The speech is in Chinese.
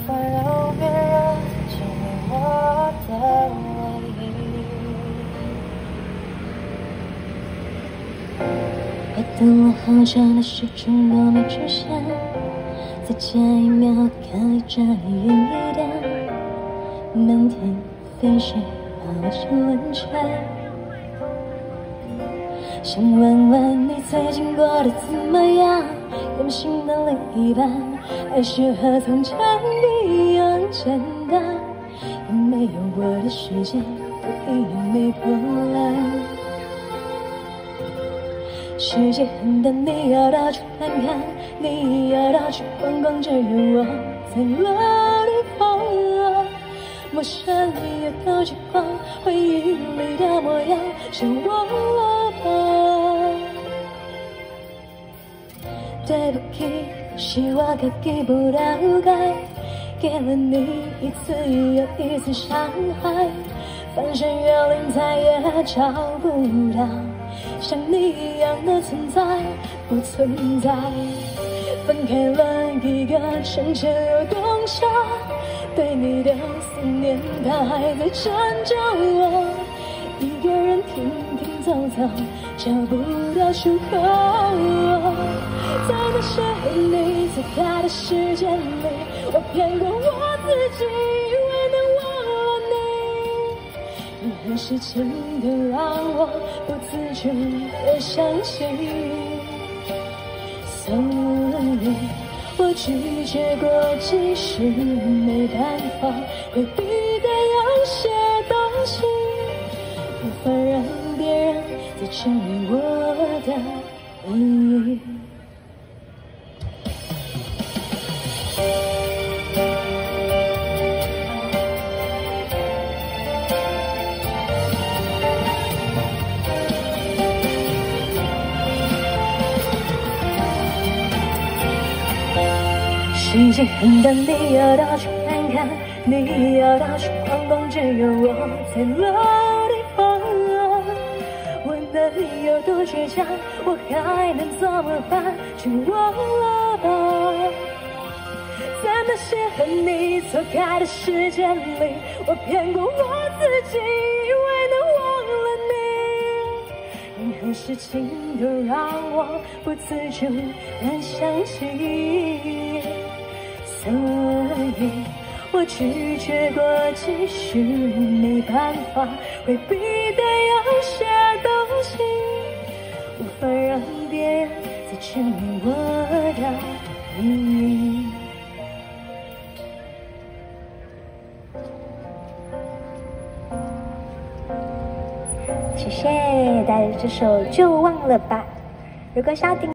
法让别人成为我的唯一。我等了好久，那时钟都没出现，再加一秒，看一张远一点，满天飞雪把我成温泉。想问问你最近过得怎么样？用心的另一半，还是和从前一样简单？有没有我的世界都一样没波澜？世界很大，你要到处看看，你要到处逛逛，只有我在老地方啊。陌生也都习惯，回忆里的模样，就忘了吧。对不起，是我自己不了解，给了你一次又一次伤害，翻山越岭再也找不到像你一样的存在，不存在。分开了一个城市有多少，对你的思念它还在缠着我，一个人停停走走，找不到出口。在那些和你错开的时间里，我骗过我自己，以为能忘了你，任何事情都让我不自主的相信。所以我拒绝过，即使没办法回避的有些东西，无法让别人再成为我的唯一。世界很大，你要到处看看，你要到处逛逛，只有我在老地方啊。我哪里有多倔强，我还能怎么办？就忘了吧。在那些和你错开的时间里，我骗过我自己，以为能忘了你，任何事情都让我不自主地相信。所以我拒绝过，即使没办法回避的有些东西，无法让别人再成为我的唯一。谢谢，带着这首就忘了吧。如果想要听